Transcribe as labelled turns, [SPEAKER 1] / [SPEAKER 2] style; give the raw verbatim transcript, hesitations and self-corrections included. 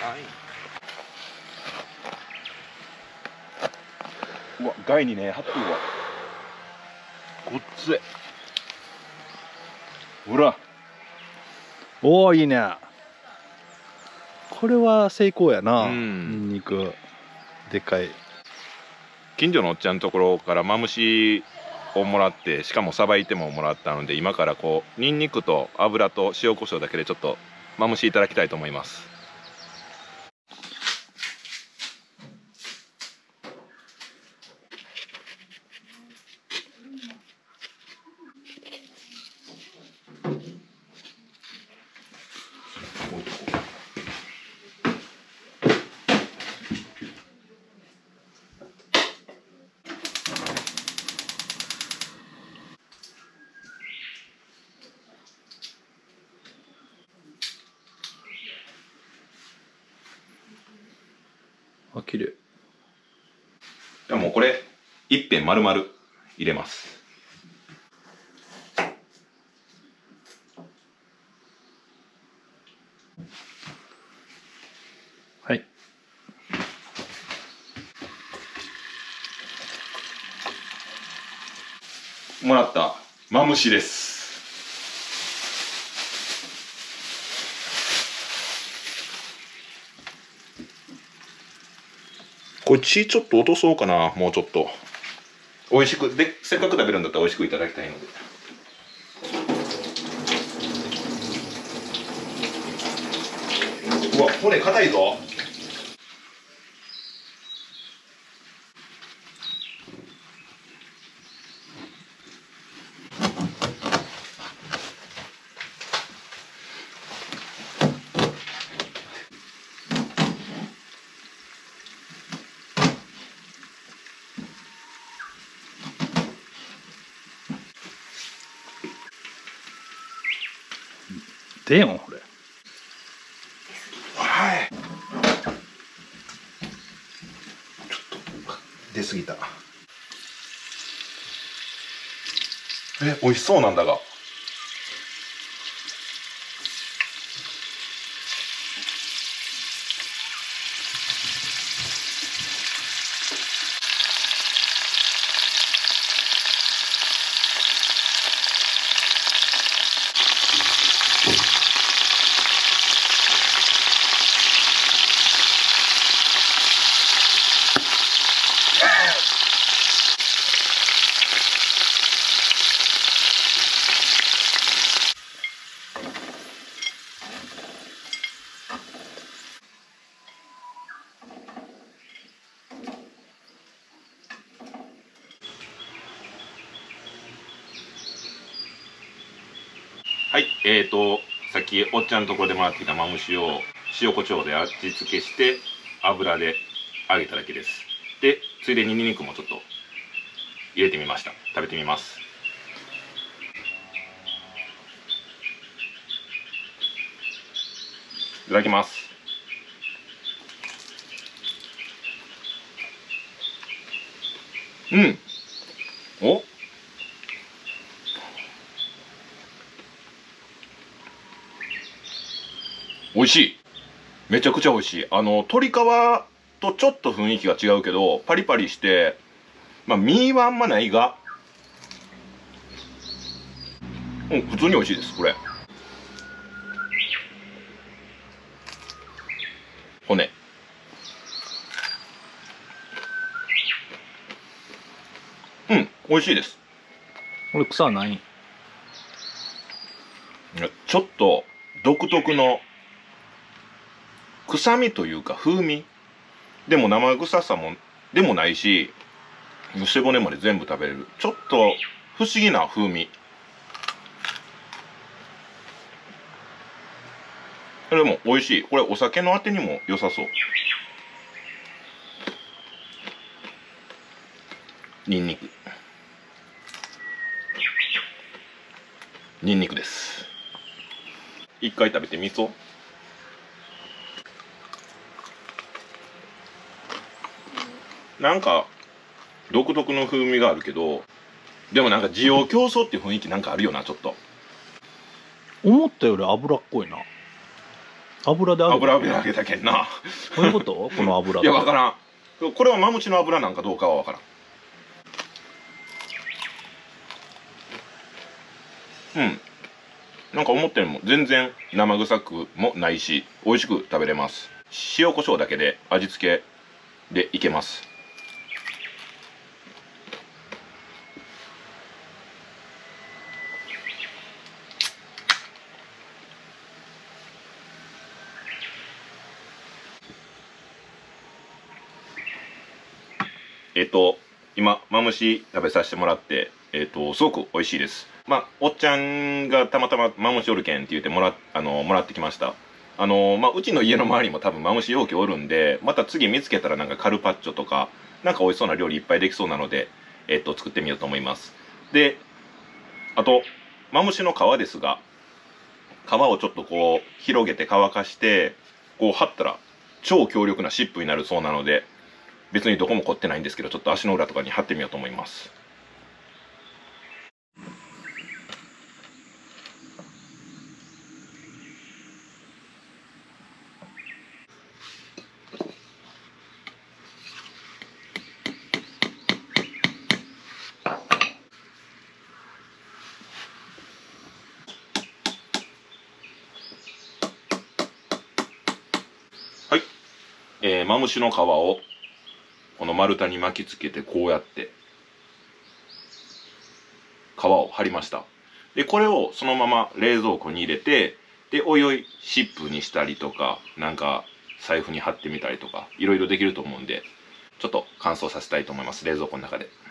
[SPEAKER 1] うわ、貝にね、張ってるわ。ごっつい。ほら。
[SPEAKER 2] おお、いいね。これは成功やな。
[SPEAKER 1] うん、
[SPEAKER 2] ニンニクでかい。
[SPEAKER 1] 近所のおっちゃんのところからマムシをもらって、しかもさばいてももらったので、今からこうニンニクと油と塩コショウだけでちょっとマムシいただきたいと思います。
[SPEAKER 2] あ、綺麗。
[SPEAKER 1] でもうこれ一遍丸々入れます。
[SPEAKER 2] はい。
[SPEAKER 1] もらったマムシです。これ血ちょっと落とそうかな、もうちょっと。美味しくで、せっかく食べるんだったら美味しくいただきたいので。うわ、骨硬いぞ。
[SPEAKER 2] でよ、これ。
[SPEAKER 1] はい。ちょっと出過ぎた。え、美味しそうなんだが。はい、えーと、さっきおっちゃんのところでもらってきたマムシを塩コショウで味付けして油で揚げただけです。で、ついでにニンニクもちょっと入れてみました。食べてみます。いただきます。うん。お美味しい。めちゃくちゃ美味しい。あの鶏皮とちょっと雰囲気が違うけどパリパリして、まあ身はあんまないが、うん、普通に美味しいです。これ骨、うん、美味しいです。
[SPEAKER 2] これ草はない？
[SPEAKER 1] ちょっと独特の臭みというか風味でも生臭さもでもないし、背骨まで全部食べれる、ちょっと不思議な風味。それも美味しい。これお酒のあてにも良さそう。ニンニクニンニクです。一回食べてみそう。なんか独特の風味があるけど、でもなんか滋養強壮っていう雰囲気なんかあるよな。ちょっと
[SPEAKER 2] 思ったより脂っこいな。 油で揚げた。
[SPEAKER 1] 油で揚げたけんな。
[SPEAKER 2] どういうことこの油っ
[SPEAKER 1] い
[SPEAKER 2] て。
[SPEAKER 1] や分からん。これはマムシの油なんかどうかは分からん。うん、なんか思ったよりも全然生臭くもないし美味しく食べれます。塩コショウだけで味付けでいけます。えっと今マムシ食べさせてもらってえっとすごく美味しいです。まあおっちゃんがたまたまマムシおるけんって言ってもらあのもらってきました。あのまあうちの家の周りも多分マムシ容器おるんで、また次見つけたらなんかカルパッチョとかなんか美味しそうな料理いっぱいできそうなので、えっと作ってみようと思います。であとマムシの皮ですが、皮をちょっとこう広げて乾かしてこう貼ったら超強力な湿布になるそうなので、別にどこも凝ってないんですけど、ちょっと足の裏とかに貼ってみようと思います。はい、えー、マムシの皮をこの丸太に巻きつけてこうやって皮を貼りました。でこれをそのまま冷蔵庫に入れて、でおいおい湿布にしたりとか、なんか財布に貼ってみたりとかいろいろできると思うんで、ちょっと乾燥させたいと思います、冷蔵庫の中で。